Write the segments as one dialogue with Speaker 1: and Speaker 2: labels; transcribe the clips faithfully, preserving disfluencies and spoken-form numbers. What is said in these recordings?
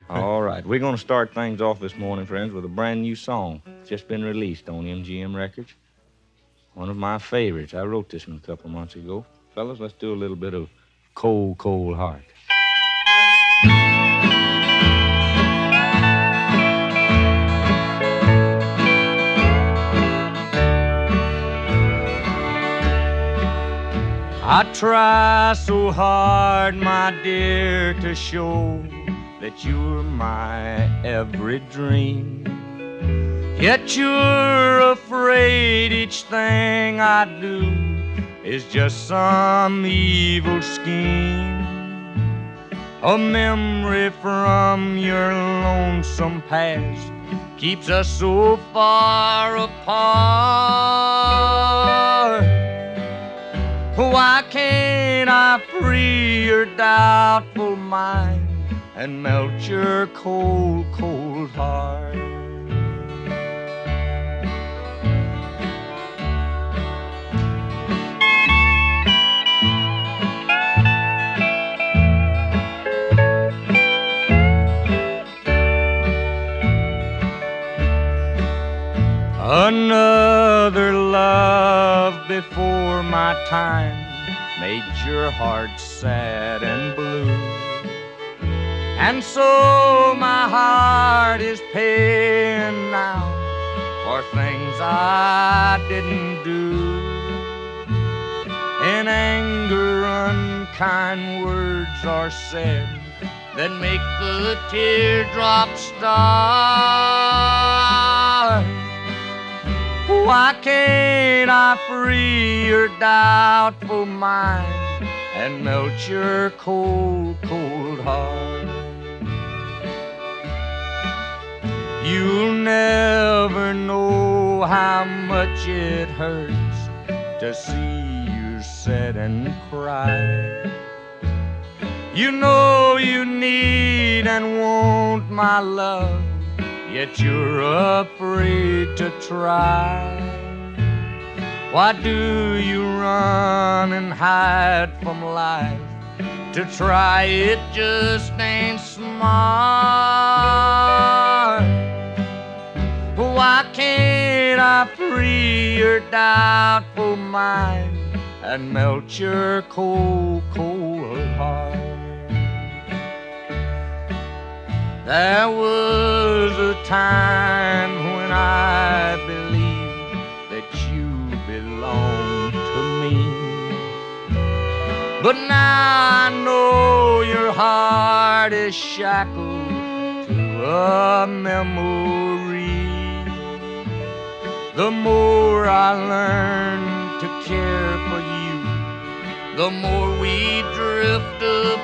Speaker 1: All right, we're going to start things off this morning, friends, with a brand new song. It's just been released on M G M Records. One of my favorites. I wrote this one a couple of months ago. Fellas, let's do a little bit of Cold, Cold Heart. I try so hard, my dear, to show that you're my every dream. Yet you're afraid each thing I do is just some evil scheme. A memory from your lonesome past keeps us so far apart. Why can't I free your doubtful mind and melt your cold, cold heart? Another love before my time made your heart sad and blue. And so my heart is paying now for things I didn't do. In anger, unkind words are said that make the teardrops start. Why can't I free your doubtful mind and melt your cold, cold heart? You'll never know how much it hurts to see you sit and cry. You know you need and want my love, yet you're afraid to try. Why do you run and hide from life? To try it just ain't smart. Why can't I free your doubtful mind and melt your cold, cold heart? There was a time when I believed that you belonged to me, but now I know your heart is shackled to a memory. The more I learn to care for you, the more we drift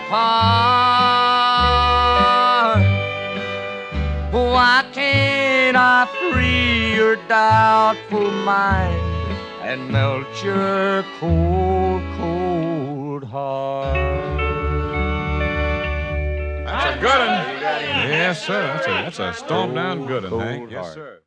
Speaker 1: apart. Why can't I free your doubtful mind and melt your cold, cold heart?
Speaker 2: That's a good one. Yes, sir. That's a, that's a storm down good one, Hank. Yes, sir.